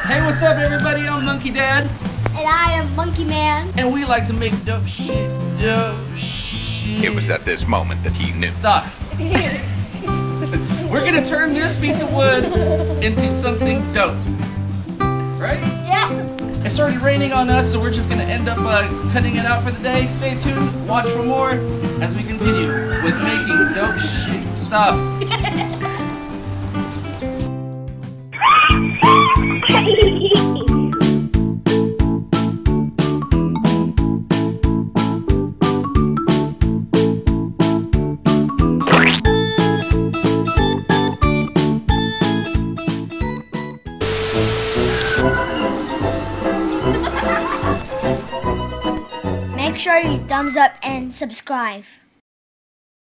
Hey, what's up, everybody? I'm Monkey Dad. And I am Monkey Man. And we like to make dope shit. It was at this moment that he knew. Stuff. We're gonna turn this piece of wood into something dope. Right? Yeah. It started raining on us, so we're just gonna end up cutting it out for the day. Stay tuned, watch for more as we continue with making dope shit stuff. Make sure you thumbs up and subscribe.